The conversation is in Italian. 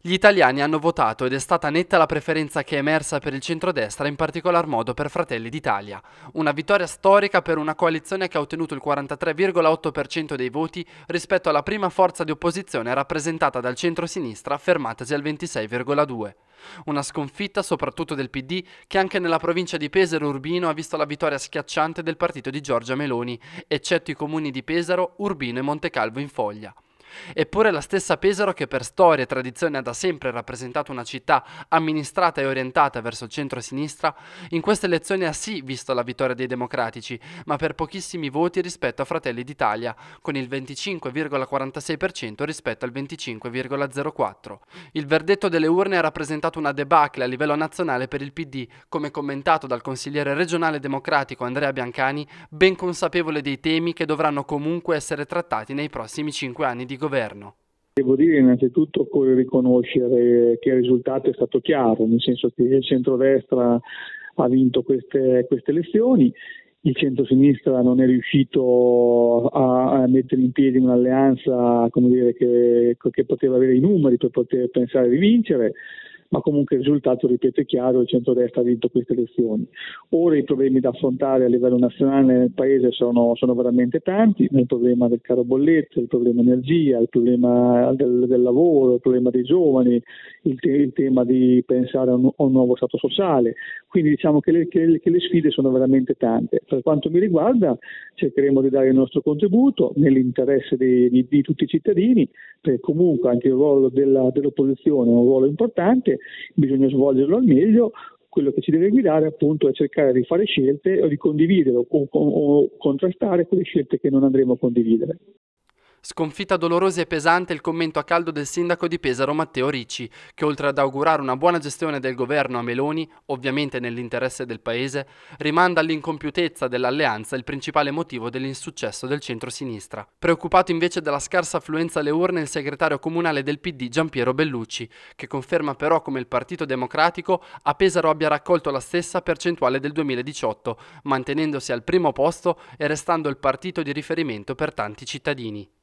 Gli italiani hanno votato ed è stata netta la preferenza che è emersa per il centrodestra, in particolar modo per Fratelli d'Italia. Una vittoria storica per una coalizione che ha ottenuto il 43,8% dei voti rispetto alla prima forza di opposizione rappresentata dal centro-sinistra, fermatasi al 26,2%. Una sconfitta soprattutto del PD, che anche nella provincia di Pesaro Urbino ha visto la vittoria schiacciante del partito di Giorgia Meloni, eccetto i comuni di Pesaro, Urbino e Montecalvo in Foglia. Eppure la stessa Pesaro, che per storia e tradizione ha da sempre rappresentato una città amministrata e orientata verso il centro-sinistra, in queste elezioni ha sì visto la vittoria dei democratici, ma per pochissimi voti rispetto a Fratelli d'Italia, con il 25,46% rispetto al 25,04%. Il verdetto delle urne ha rappresentato una debacle a livello nazionale per il PD, come commentato dal consigliere regionale democratico Andrea Biancani, ben consapevole dei temi che dovranno comunque essere trattati nei prossimi 5 anni di governo. Devo dire innanzitutto occorre riconoscere che il risultato è stato chiaro, nel senso che il centrodestra ha vinto queste elezioni, il centrosinistra non è riuscito a mettere in piedi un'alleanza, come dire, che poteva avere i numeri per poter pensare di vincere, ma comunque il risultato, ripeto, è chiaro: il centrodestra ha vinto queste elezioni. Ora i problemi da affrontare a livello nazionale nel Paese sono veramente tanti: il problema del caro bollette, il problema energia, il problema del lavoro, il problema dei giovani, il tema di pensare a un nuovo Stato sociale. Quindi diciamo che le sfide sono veramente tante. Per quanto mi riguarda, cercheremo di dare il nostro contributo nell'interesse di tutti i cittadini, perché comunque anche il ruolo dell'opposizione è un ruolo importante, bisogna svolgerlo al meglio. Quello che ci deve guidare appunto è cercare di fare scelte o di condividere o contrastare quelle scelte che non andremo a condividere. Sconfitta dolorosa e pesante il commento a caldo del sindaco di Pesaro Matteo Ricci, che oltre ad augurare una buona gestione del governo a Meloni, ovviamente nell'interesse del paese, rimanda all'incompiutezza dell'alleanza il principale motivo dell'insuccesso del centro-sinistra. Preoccupato invece della scarsa affluenza alle urne il segretario comunale del PD Giampiero Bellucci, che conferma però come il Partito Democratico a Pesaro abbia raccolto la stessa percentuale del 2018, mantenendosi al primo posto e restando il partito di riferimento per tanti cittadini.